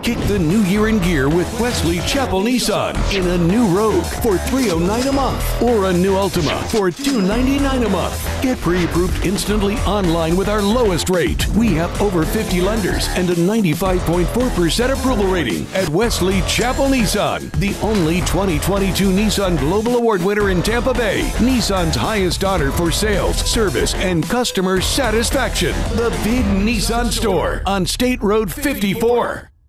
Kick the new year in gear with Wesley Chapel Nissan in a new Rogue for $309 a month or a new Altima for $299 a month. Get pre-approved instantly online with our lowest rate. We have over 50 lenders and a 95.4% approval rating at Wesley Chapel Nissan, the only 2022 Nissan Global Award winner in Tampa Bay. Nissan's highest honor for sales, service, and customer satisfaction. The Big Nissan Store on State Road 54.